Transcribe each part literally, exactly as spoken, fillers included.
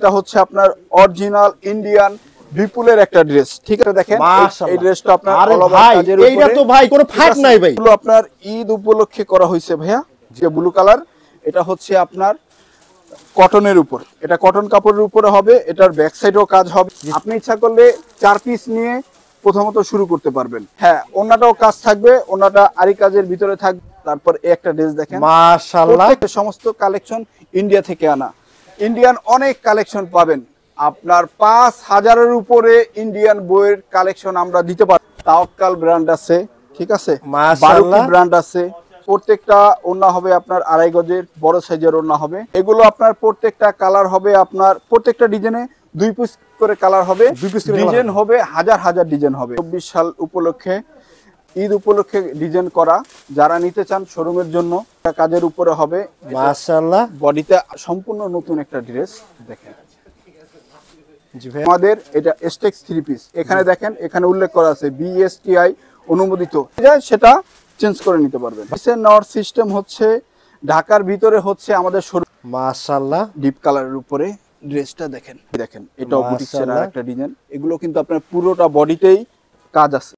এটা হচ্ছে আপনার অরিজিনাল ইন্ডিয়ান বিপুলের একটা ড্রেস। ঠিক আছে, দেখেন এই ড্রেসটা আপনার অল ওভার কাজের উপরে। এইটা তো ভাই কোনো ফাট নাই ভাই, এগুলো আপনার ঈদ উপলক্ষে করা হয়েছে ভাইয়া। যে ব্লু কালার, এটা হচ্ছে আপনার কটনের উপর, এটা কটন কাপড়ের উপরে হবে। এটার ব্যাক সাইডেও কাজ হবে। আপনি ইচ্ছা করলে চার পিস নিয়ে প্রথমত শুরু করতে পারবেন। হ্যাঁ, ওন্নাটাও কাজ থাকবে, ওন্নাটা আরি কাজের ভিতরে থাকবে। তারপর এই একটা ড্রেস দেখেন, মাশাআল্লাহ, সমস্ত কালেকশন ইন্ডিয়া থেকে আনা। ইন্ডিয়ান অনেক কালেকশন পাবেন আপনার, পাঁচ হাজারের উপরে ইন্ডিয়ান বইয়ের কালেকশন আমরা দিতে পারি। তাওয়াক্কাল ব্র্যান্ড আছে, ঠিক আছে, বারুকি ব্র্যান্ড আছে। প্রত্যেকটা ওন্না হবে আপনার আড়াই গজের বড় সাইজের ওন্না হবে। এগুলো আপনার প্রত্যেকটা কালার হবে আপনার, প্রত্যেকটা ডিজাইনে দুই পিস করে কালার হবে, ডিজাইন হবে হাজার হাজার ডিজাইন হবে। চব্বিশ সাল উপলক্ষে, ঈদ উপলক্ষে ডিজাইন করা। যারা নিতে চান শোরুমের জন্য, কাজের উপরে হবে। মাশাআল্লাহ, বডিতে সম্পূর্ণ নতুন একটা ড্রেস দেখেন। আমাদের এটা এসটেক্স থ্রি পিস। এখানে দেখেন, এখানে উল্লেখ করা আছে বিএসটিআই অনুমোদিত, সেটা চেঞ্জ করে নিতে পারবেন। নেওয়ার সিস্টেম হচ্ছে ঢাকার ভিতরে হচ্ছে আমাদের শোরুম। মাশাআল্লাহ, ডিপ কালারের উপরে ড্রেসটা দেখেন, দেখেন এটাও বুটিক্সের একটা ডিজাইন। এগুলো কিন্তু আপনার পুরোটা বডিতেই কাজ আছে।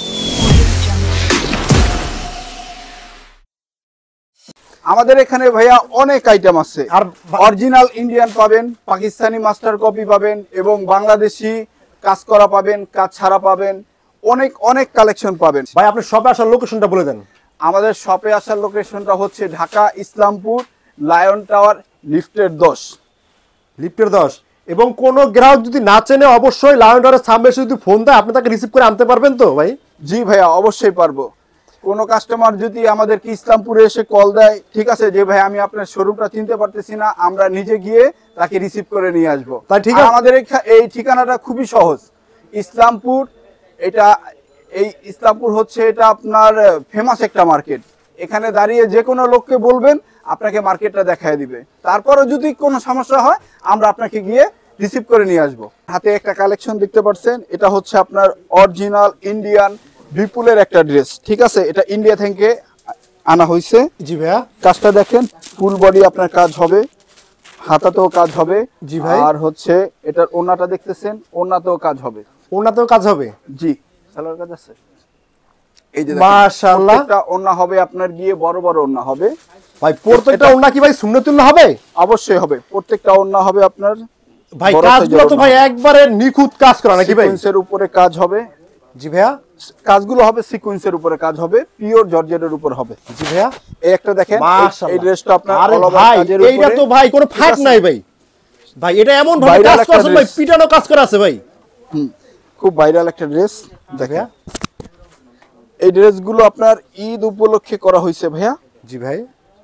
আমাদের এখানে ভাইয়া অনেক আইটেম আছে। আর অরিজিনাল ইন্ডিয়ান পাবেন, পাকিস্তানি মাস্টার কপি পাবেন, এবং বাংলাদেশি কাজ করা পাবেন, কাজ ছাড়া পাবেন, অনেক অনেক কালেকশন পাবেন। ভাই আপনি শপে আসার লোকেশনটা বলে দেন। আমাদের শপে আসার লোকেশনটা হচ্ছে ঢাকা ইসলামপুর লায়ন টাওয়ার লিফটের দশ। লিফটের দশ। এবং কোন গ্রাহক যদি না চেনে অবশ্যই লায়ন টাওয়ারের সামনে এসে যদি ফোন দেয়, আপনি তাকে রিসিভ করে আনতে পারবেন তো ভাই? জি ভাইয়া, অবশ্যই পারবো। কোনো কাস্টমার যদি আমাদেরকে ইসলামপুরে এসে কল দেয়, ঠিক আছে, যে ভাই আমি আপনার শোরুমটা চিনতে পারতেছি না, আমরা নিজে গিয়ে তাকে রিসিভ করে নিয়ে আসবো। তাই ঠিক আছে, আমাদের এই ঠিকানাটা খুবই সহজ। ইসলামপুর, এটা এই ইসলামপুর হচ্ছে এটা আপনার ফেমাস একটা মার্কেট। এখানে দাঁড়িয়ে যে কোনো লোককে বলবেন, আপনাকে মার্কেটটা দেখায় দিবে। তারপরও যদি কোনো সমস্যা হয়, আমরা আপনাকে গিয়ে রিসিভ করে নিয়ে আসবো। হাতে একটা কালেকশন দেখতে পাচ্ছেন, এটা হচ্ছে আপনার অরিজিনাল ইন্ডিয়ান বিপুলের একটা ড্রেস। ঠিক আছে, এটা ইন্ডিয়া থেকে আনা হয়েছে। জি ভাইয়া, কাজটা দেখেন, ফুল বডি আপনার কাজ হবে, হাতাতেও কাজ হবে। জি ভাই। আর হচ্ছে এটার ওন্নাটা দেখতেছেন, ওন্নাতেও কাজ হবে। ওন্নাতেও কাজ হবে? জি, সালোয়ার কাজ আছে। এই যে মাশাআল্লাহ, প্রত্যেকটা ওন্না হবে আপনার গিয়ে বড় বড় ওন্না হবে। ভাই প্রত্যেকটা ওন্না কি ভাই সুন্নতুল্লাহ হবে? অবশ্যই হবে, প্রত্যেকটা ওন্না হবে আপনার। ভাই কাজগুলো তো ভাই একবারে নিখুঁত কাজ করা নাকি ভাই? সিকোয়েন্সের উপরে কাজ হবে। জি ভাইয়া, কাজগুলো হবে সিকোয়েন্সের উপরে কাজ হবে, পিওর জর্জেটের উপর হবে। জি ভাইয়া, এই একটা দেখেন, এই ড্রেসটা আপনার অল ওভার কাজের উপরে। এইটা তো ভাই কোনো ফাট নাই ভাই। ভাই এটা এমন ভাবে কাজ করা আছে ভাই, পিটানো কাজ করা আছে ভাই। হুম, খুব ভাইরাল একটা ড্রেস দেখেন। এই ড্রেসগুলো আপনার ঈদ উপলক্ষে করা হয়েছে ভাইয়া। জি ভাই,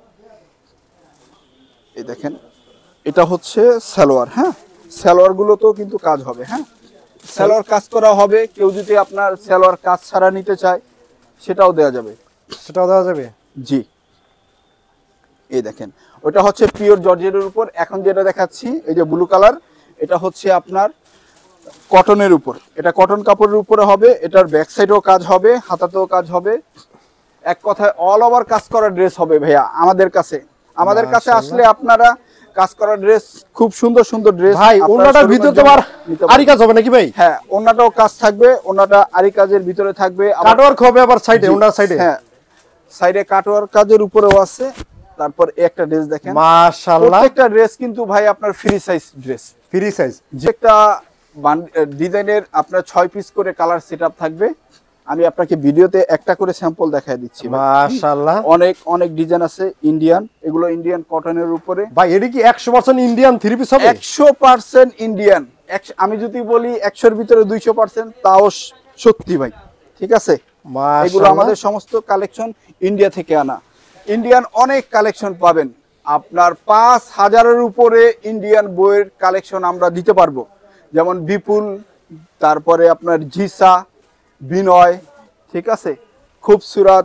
এই দেখেন, এটা হচ্ছে সালোয়ার। হ্যাঁ, সালোয়ার গুলো তো কিন্তু কাজ হবে। হ্যাঁ, সালোয়ার কাজ করা হবে। কেউ যদি আপনার সালোয়ার কাজ ছাড়া নিতে চায়, সেটাও দেওয়া যাবে। সেটাও দেওয়া যাবে? জি, এই দেখেন, ওটা হচ্ছে পিওর জর্জেটের উপর। এখন যেটা দেখাচ্ছি, এই যে ব্লু কালার, এটা হচ্ছে আপনার কটনের উপর, এটা কটন কাপড়ের উপরে হবে। এটার ব্যাক সাইডেও কাজ হবে, হাতাতেও কাজ হবে। এক কথায় অল ওভার কাজ করা ড্রেস হবে ভাইয়া আমাদের কাছে। আমাদের কাছে আসলে আপনারা কাজ করা ড্রেস, খুব সুন্দর সুন্দর ড্রেস। ভাই ওন্নাটার ভিতরে তো আরি কাজ হবে নাকি ভাই? হ্যাঁ, ওন্নাটাও কাজ থাকবে, ওন্নাটা আরি কাজের ভিতরে থাকবে। কাটওয়ার্ক হবে আবার সাইডে, ওন্নার সাইডে। হ্যাঁ, সাইডে কাটওয়ার্ক কাজের উপরেও আছে। তারপর একটা ড্রেস দেখেন, মাশাআল্লাহ, প্রত্যেকটা ড্রেস কিন্তু ভাই আপনার free size dress. Free size, যেটা ডিজাইনের আপনার ছয় পিস করে কালার সেটআপ থাকবে। আমি আপনাকে ভিডিওতে একটা করে স্যাম্পল দেখায় দিচ্ছি। মাশাআল্লাহ, অনেক অনেক ডিজাইন আছে ইন্ডিয়ান। এগুলো ইন্ডিয়ান কটনের উপরে। ভাই এটা কি একশো পার্সেন্ট ইন্ডিয়ান থ্রি পিস হবে? একশো পার্সেন্ট ইন্ডিয়ান। আমি যদি বলি একশোর ভিতরে দুইশো পার্সেন্ট, তাও সত্যি ভাই। ঠিক আছে, এগুলো আমাদের সমস্ত কালেকশন ইন্ডিয়া থেকে আনা। ইন্ডিয়ান অনেক কালেকশন পাবেন আপনার, পাঁচ হাজারের উপরে ইন্ডিয়ান বইয়ের কালেকশন আমরা দিতে পারবো। যেমন বিপুল, তারপরে আপনার জিসা, বিনয়, ঠিক আছে, খুবসুরাত,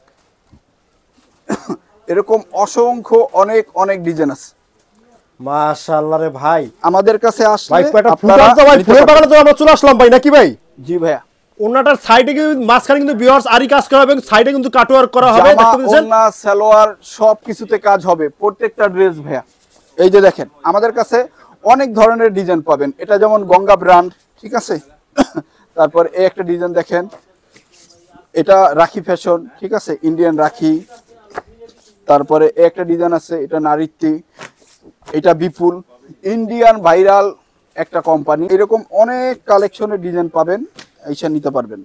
এরকম অসংখ্য অনেক অনেক ডিজাইন আছে। মাশাআল্লাহ রে ভাই, আমাদের কাছে আসলে আপনারা তো ভাই ফুলের বাগানে তো আমরা চলে আসলাম ভাই নাকি ভাই? জি ভাইয়া, ওন্নাটার সাইডে কিন্তু মাঝখানে কিন্তু ভিউয়ার্স আরি কাজ করা হবে, এবং সাইডে কিন্তু কাটওয়ার্ক করা হবে। দেখতে পাচ্ছেন, ওন্না সালোয়ার সব কিছুতে কাজ হবে, প্রত্যেকটা ড্রেস ভাইয়া। এই যে দেখেন, আমাদের কাছে অনেক ধরনের ডিজাইন পাবেন। এটা যেমন গঙ্গা ব্র্যান্ড, ঠিক আছে। তারপর এই একটা ডিজাইন দেখেন, এটা রাখি ফ্যাশন, ঠিক আছে, ইন্ডিয়ান রাখি। তারপরে এই একটা ডিজাইন আছে, এটা নারীত্বী, এটা বিপুল, ইন্ডিয়ান ভাইরাল একটা কোম্পানি। এরকম অনেক কালেকশনের ডিজাইন পাবেন, এইসব নিতে পারবেন।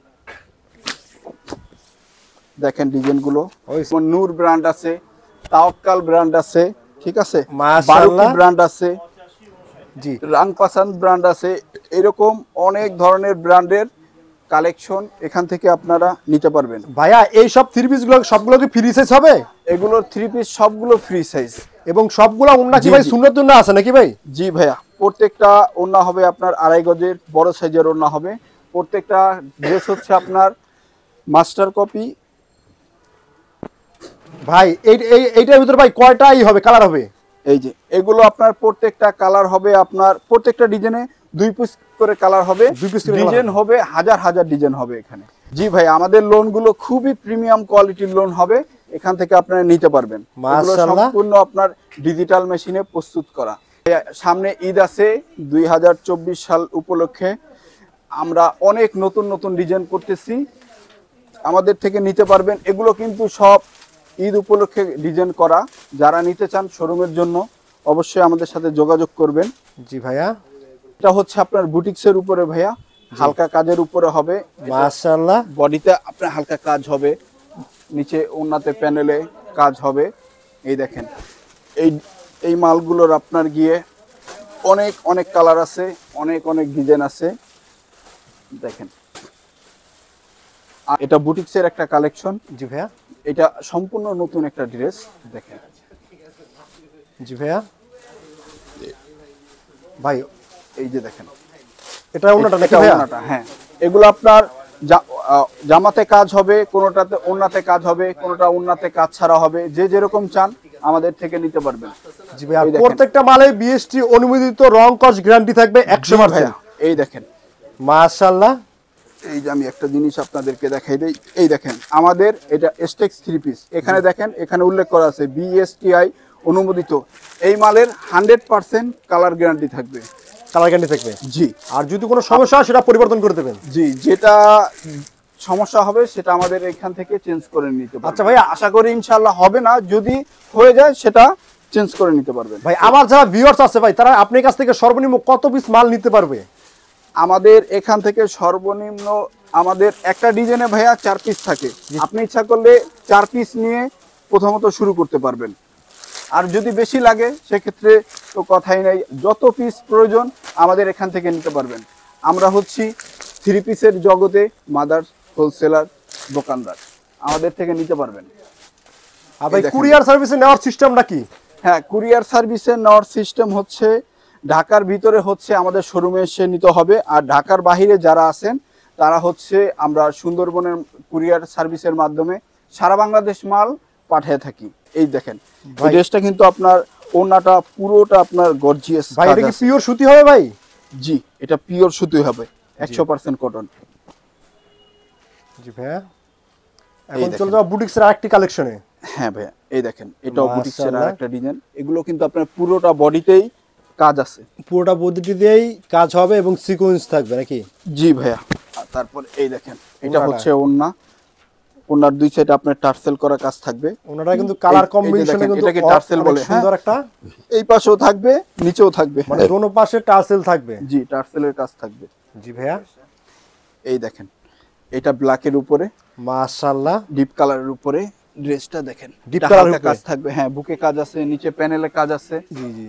দেখেন ডিজাইনগুলো, নূর ব্র্যান্ড আছে, তাওয়াক্কাল ব্র্যান্ড আছে, ঠিক আছে, বারুকি ব্র্যান্ড আছে, জি, রাংপাসান ব্র্যান্ড আছে। এরকম অনেক ধরনের ব্র্যান্ডের কালেকশন এখান থেকে আপনারা নিতে পারবেন। ভাইয়া এই সব থ্রি পিস গুলো সবগুলো কি ফ্রি সাইজ হবে? এগুলো থ্রি পিস সবগুলো ফ্রি সাইজ এবং সবগুলো ওন্না কি ভাই সুন্নত ওন্না আছে নাকি ভাই? জি ভাইয়া, প্রত্যেকটা ওন্না হবে আপনার আড়াই গজের বড় সাইজের ওন্না হবে। প্রত্যেকটা ড্রেস হচ্ছে আপনার মাস্টার কপি। ভাই এই এইটার ভিতরে ভাই কয়টাই হবে কালার হবে? এই যে এগুলো আপনার প্রত্যেকটা কালার হবে, আপনার প্রত্যেকটা ডিজাইনে দুই পিস করে কালার হবে, ডিজাইন হবে হাজার হাজার ডিজাইন হবে এখানে। জি ভাই, আমাদের লোনগুলো খুবই প্রিমিয়াম কোয়ালিটির লোন হবে, এখান থেকে আপনারা নিতে পারবেন। এগুলো সম্পূর্ণ আপনার ডিজিটাল মেশিনে প্রস্তুত করা। সামনে ঈদ আছে, দুই হাজার চব্বিশ সাল উপলক্ষে আমরা অনেক নতুন নতুন ডিজাইন করতেছি, আমাদের থেকে নিতে পারবেন। এগুলো কিন্তু সব ঈদ উপলক্ষে ডিজাইন করা। যারা নিতে চান শোরুমের জন্য অবশ্যই আমাদের সাথে যোগাযোগ করবেন। জি ভাইয়া, এটা হচ্ছে আপনার বুটিক্সের উপরে ভাইয়া, হালকা কাজের উপরে হবে। মাশাআল্লাহ, বডিতে আপনার হালকা কাজ হবে, নিচে ওন্নাতে প্যানেলে কাজ হবে। এই দেখেন এই এই মালগুলোর আপনার গিয়ে অনেক অনেক কালার আছে, অনেক অনেক ডিজাইন আছে। দেখেন এটা বুটিক্সের একটা কালেকশন। জি ভাইয়া, এটা সম্পূর্ণ নতুন একটা ড্রেস। দেখেন জি ভাইয়া, ভাই এই যে দেখেন এটা ওন্নাটা নাকি ভাইয়া? হ্যাঁ, এগুলো আপনার জামাতে কাজ হবে, কোনোটাতে ওন্নাতে কাজ হবে, কোনোটা ওন্নাতে কাজ ছাড়া হবে। যে যেরকম চান আমাদের থেকে নিতে পারবেন। জি ভাইয়া, প্রত্যেকটা মালে বিএসটি অনুমোদিত রং কস গ্যারান্টি থাকবে একশো পার্সেন্ট। এই দেখেন মাশাআল্লাহ, এই যে আমি একটা জিনিস আপনাদেরকে দেখাই দেই। এই দেখেন আমাদের এটা এসটেক্স থ্রি পিস, এখানে দেখেন এখানে উল্লেখ করা আছে বিএসটিআই অনুমোদিত। এই মালের হান্ড্রেড পার্সেন্ট কালার গ্যারান্টি থাকবে। কালার গ্যারান্টি থাকবে? জি। আর যদি কোনো সমস্যা হয় সেটা পরিবর্তন করে দেবেন? জি, যেটা সমস্যা হবে সেটা আমাদের এখান থেকে চেঞ্জ করে নিতে পারবেন। আচ্ছা ভাই, আশা করি ইনশাআল্লাহ হবে না, যদি হয়ে যায় সেটা চেঞ্জ করে নিতে পারবেন। ভাই আমার যারা ভিউয়ার্স আছে ভাই, তারা আপনার কাছ থেকে সর্বনিম্ন কত পিস মাল নিতে পারবে? আমাদের এখান থেকে সর্বনিম্ন আমাদের একটা ডিজাইনে ভাইয়া চার পিস থাকে। আপনি ইচ্ছা করলে চার পিস নিয়ে প্রথমত শুরু করতে পারবেন, আর যদি বেশি লাগে সেক্ষেত্রে তো কথাই নাই, যত পিস প্রয়োজন আমাদের এখান থেকে নিতে পারবেন। আমরা হচ্ছি থ্রি পিসের জগতে মাদার হোলসেলার দোকানদার, আমাদের থেকে নিতে পারবেন। আর ভাই কুরিয়ার সার্ভিসে নেওয়ার সিস্টেমটা কি? হ্যাঁ, কুরিয়ার সার্ভিসে নেওয়ার সিস্টেম হচ্ছে ঢাকার ভিতরে হচ্ছে আমাদের শোরুমে এসে নিতে হবে, আর ঢাকার বাইরে যারা আছেন তারা হচ্ছে আমরা সুন্দরবনের কুরিয়ার সার্ভিসের মাধ্যমে সারা বাংলাদেশ মাল পাঠিয়ে থাকি। এই দেখেন এই ড্রেসটা কিন্তু আপনার ওন্নাটা পুরোটা আপনার গর্জিয়াস। ভাই এটা কি পিওর সুতি হবে ভাই? জি, এটা পিওর সুতি হবে, একশো পার্সেন্ট কটন। জি ভাইয়া, এখন চলে যাও বুটিক্সের আরেকটি কালেকশনে। হ্যাঁ ভাইয়া, এই দেখেন এটাও বুটিক্সের আরেকটা ডিজাইন। এগুলো কিন্তু আপনার পুরোটা বডিতেই কাজ আছে, পুরোটা বডিতে দিয়েই কাজ হবে এবং সিকোয়েন্স থাকবে নাকি? জি ভাইয়া। তারপর এই দেখেন এটা হচ্ছে ওন্না, ওন্নার দুই সাইডে আপনার টার্সেল করা কাজ থাকবে। ওন্নাটা কিন্তু কালার কম্বিনেশনে কিন্তু এটাকে টার্সেল বলে। সুন্দর একটা, এই পাশেও থাকবে নিচেও থাকবে, মানে দোনো পাশে টার্সেল থাকবে। জি, টার্সেলের কাজ থাকবে। জি ভাইয়া, এই দেখেন এটা ব্ল্যাকের উপরে, মাশাআল্লাহ, ডিপ কালারের উপরে ড্রেসটা দেখেন, ডিপ কালারের কাজ থাকবে। হ্যাঁ, বুকে কাজ আছে, নিচে প্যানেলে কাজ আছে। জি জি।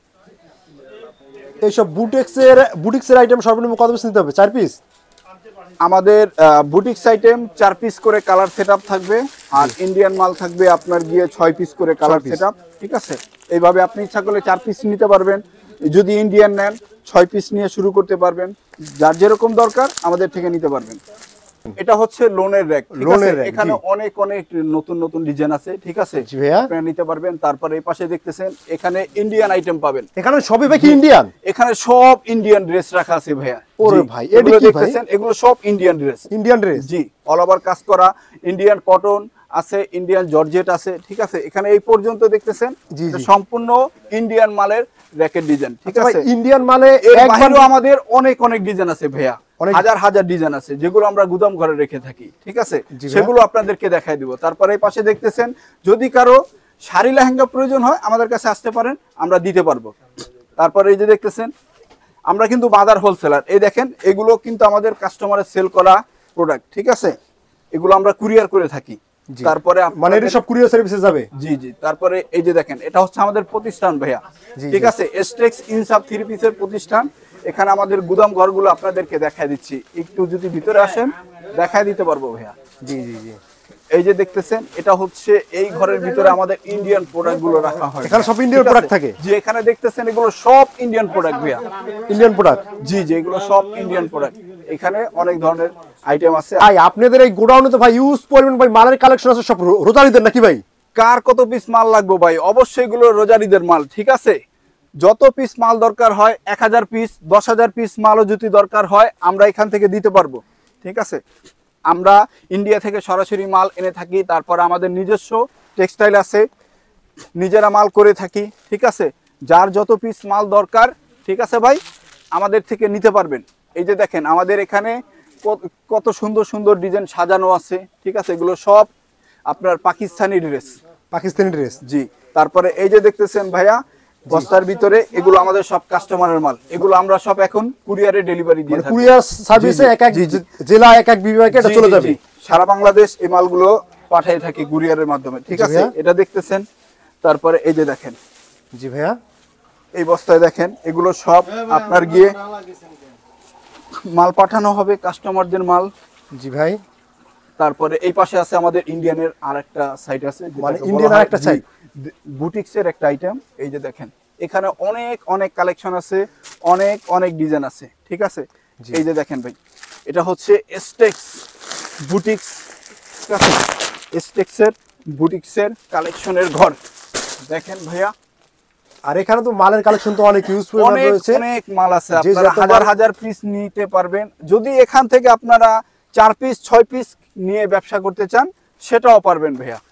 এইসব বুটিক্সের বুটিক্সের আইটেম সর্বনিম্ন কত পিস নিতে হবে? চার পিস? আমাদের বুটিক্স আইটেম চার পিস করে কালার সেটআপ থাকবে, আর ইন্ডিয়ান মাল থাকবে আপনার গিয়ে ছয় পিস করে কালার সেটআপ। ঠিক আছে, এইভাবে আপনি ইচ্ছা করলে চার পিস নিতে পারবেন, যদি ইন্ডিয়ান নেন ছয় পিস নিয়ে শুরু করতে পারবেন, যার যেরকম দরকার আমাদের থেকে নিতে পারবেন। এটা হচ্ছে লোনের র‍্যাক, ঠিক আছে, এখানে অনেক অনেক নতুন নতুন ডিজাইন আছে। ঠিক আছে, আপনারা নিতে পারবেন। তারপরে এই পাশে দেখতেছেন এখানে ইন্ডিয়ান আইটেম পাবেন। এখানে সবই ভাই কি ইন্ডিয়ান? এখানে সব ইন্ডিয়ান ড্রেস রাখা আছে ভাইয়া। ওরে ভাই, এগুলো দেখতেছেন এগুলো সব ইন্ডিয়ান ড্রেস। Indian dress? জি, অল ওভার কাজ করা ইন্ডিয়ান কটন, আছে, ইন্ডিয়ান জর্জেট আছে, ঠিক আছে। এখানে এই পর্যন্ত দেখতেছেন জি, জি। সম্পূর্ণ ইন্ডিয়ান মালের র্যাকেট ডিজাইন, ঠিক আচ্ছা ভাই, আছে। ইন্ডিয়ান মালে এর একবার বাইরেও আমাদের অনেক অনেক ডিজাইন আছে ভাইয়া, অনেক- হাজার হাজার ডিজাইন আছে যেগুলো আমরা গুদাম ঘরে রেখে থাকি, ঠিক আছে। জি ভাইয়া। সেগুলো আপনাদেরকে দেখাই দিব। তারপরে এই পাশে দেখতেছেন, যদি কারো শাড়ি লেহেঙ্গা প্রয়োজন হয় আমাদের কাছে আসতে পারেন, আমরা দিতে পারবো। তারপরে এই যে দেখতেছেন, আমরা কিন্তু বাজার হোলসেলার। এই দেখেন, এগুলো কিন্তু আমাদের কাস্টমারের সেল করা প্রোডাক্ট, ঠিক আছে। এগুলো আমরা কুরিয়ার করে থাকি। জি। তারপরে মানে এটা সব কুরিয়ার সার্ভিসে যাবে? জি জি। তারপরে এই যে দেখেন, এটা হচ্ছে আমাদের প্রতিষ্ঠান ভাইয়া, জি, ঠিক জি। আছে। এসটেক্স ইনসাফ থ্রি পিসের প্রতিষ্ঠান। এখানে আমাদের গুদাম ঘরগুলো আপনাদেরকে দেখায় দিচ্ছি, একটু যদি ভিতরে আসেন দেখায় দিতে পারবো ভাইয়া। জি জি জি। এই যে দেখতেছেন, এটা হচ্ছে এই ঘরের ভিতরে আমাদের ইন্ডিয়ান প্রোডাক্ট গুলো রাখা হয়। এখানে সব ইন্ডিয়ান ঠিক আছে? প্রোডাক্ট থাকে? জি, এখানে দেখতেছেন এগুলো সব ইন্ডিয়ান প্রোডাক্ট ভাইয়া। Indian product? জি জি, এগুলো সব ইন্ডিয়ান প্রোডাক্ট। এখানে অনেক ধরনের আইটেম আছে। ভাই আপনাদের এই গোডাউনে তো ভাই ইউজ পরিমাণ ভাই মালের কালেকশন আছে, সব রো- রোজারিদের নাকি ভাই? কার কত পিস মাল লাগবে ভাই? অবশ্যই এগুলো রোজারিদের মাল, ঠিক আছে। যত পিস মাল দরকার হয়, এক হাজার পিস, দশ হাজার পিস মালও যদি দরকার হয়, আমরা এখান থেকে দিতে পারবো, ঠিক আছে। আমরা ইন্ডিয়া থেকে সরাসরি মাল এনে থাকি। তারপর আমাদের নিজস্ব টেক্সটাইল আছে, নিজেরা মাল করে থাকি, ঠিক আছে। যার যত পিস মাল দরকার, ঠিক আছে ভাই, আমাদের থেকে নিতে পারবেন। এই যে দেখেন, আমাদের এখানে কত- কত সুন্দর সুন্দর ডিজাইন সাজানো আছে, ঠিক আছে। এগুলো সব আপনার পাকিস্তানি ড্রেস। পাকিস্তানি ড্রেস? জি। তারপরে এই যে দেখতেছেন ভাইয়া, বস্তার ভিতরে এগুলো আমাদের সব কাস্টমারের মাল। এগুলো আমরা সব এখন কুরিয়ারে ডেলিভারি দিয়ে থাকি। কুরিয়ার সার্ভিসে জি, জি, এক এক জি, জি। জেলা এক এক বিভাগে এটা জি, চলে জি, যাবে? জি। সারা বাংলাদেশ এই মালগুলো পাঠিয়ে থাকি কুরিয়ারের মাধ্যমে, ঠিক জি আছে। ভাইয়া। এটা দেখতেছেন। তারপরে এই যে দেখেন, জি ভাইয়া। এই বস্তায় দেখেন, এগুলো সব আপনার গিয়ে মাল পাঠানো হবে, কাস্টমারদের মাল। জি ভাই। তারপরে এই পাশে আছে আমাদের ইন্ডিয়ানের আরেকটা সাইট আছে, যেটাকে মানে বলা ইন্ডিয়ান হয়- আরেকটা জি, site? বুটিক্সের একটা আইটেম। এই যে দেখেন, এখানে অনেক অনেক কালেকশন আছে, অনেক অনেক ডিজাইন আছে, ঠিক আছে। জি। এই যে দেখেন ভাই, এটা হচ্ছে এস্টেক্স বুটিক্স, ঠিক আছে। এস্টেক্সের বুটিক্সের কালেকশনের ঘর দেখেন ভাইয়া। আর এখানে তো মালের কালেকশন তো অনেক ইউজ পরিমাণ অনেক রয়েছে। অনেক মাল আছে, যে আপনারা যত হাজার মাল- হাজার পিস নিতে পারবেন। যদি এখান থেকে আপনারা চার পিস ছয় পিস নিয়ে ব্যবসা করতে চান, সেটাও পারবেন ভাইয়া।